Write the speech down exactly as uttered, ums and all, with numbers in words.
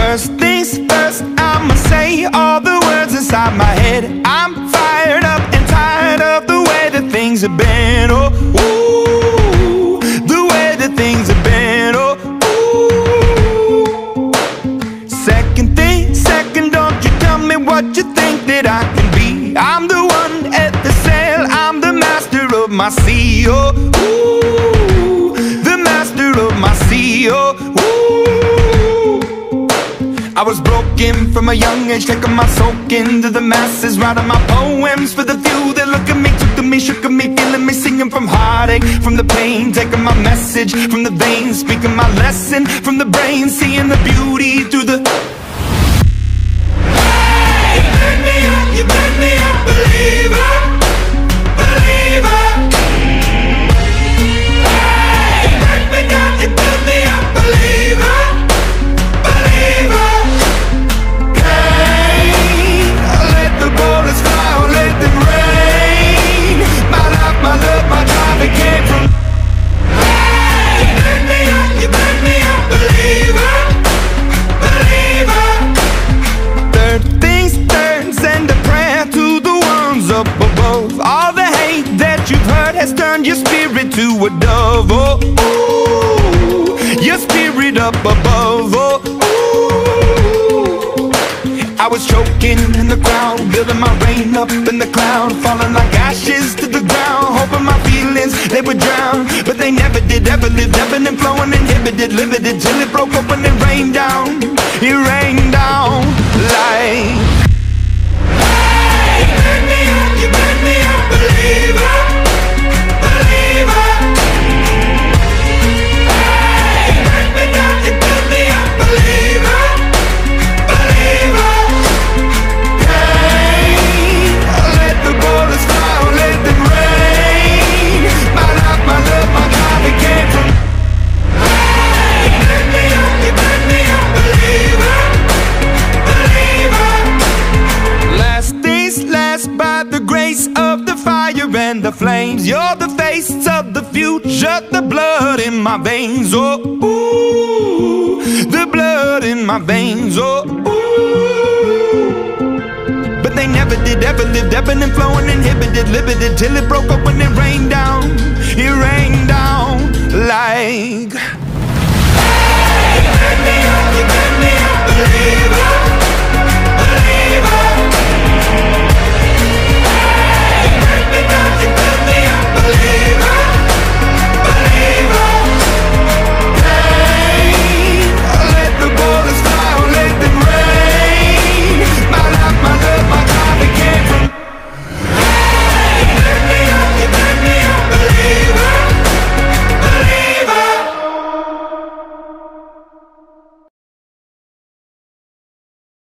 First things first, I'ma say all the words inside my head. I'm fired up and tired of the way that things have been. Oh, ooh, the way that things have been. Oh, ooh. Second thing, second, don't you tell me what you think that I can be. I'm the one at the sail, I'm the master of my sea. Oh, ooh, the master of my sea. Oh, ooh. I was broken from a young age, taking my soak into the masses, writing my poems for the few that look at me, took to me, shook at me, feeling me, singing from heartache, from the pain, taking my message from the veins, speaking my lesson from the brain, seeing the beauty through the... Hey, you burn me up, you burn me up, believer, believer. Hey, you burn me down, you burn me up, believer, believer. My love, my drive, it came from. Hey, you burn me up, you burn me up, believer, believer. Third things third, send a prayer to the ones up above. All the hate that you've heard has turned your spirit to a dove. Oh, ooh, your spirit up above. Oh, ooh. I was choking in the crowd, building my rain up in the cloud, falling like ashes to the ground, hoping my feelings, they would drown. But they never did, ever lived, ebbing and flowing, inhibited, limited, till it broke open and rained down. It rained down like... Hey, you burn me up, you burn me up, believer, believer. Hey, you burn me down, you burn me up, believer, believer. And the flames, you're the face of the future, the blood in my veins. Oh, ooh, the blood in my veins. Oh, ooh. But they never did, ever lived, ebbing and flowing, inhibited, limited, till it broke up when it rained down. It rained down like... Hey, you burn me up, you burn me up, believe.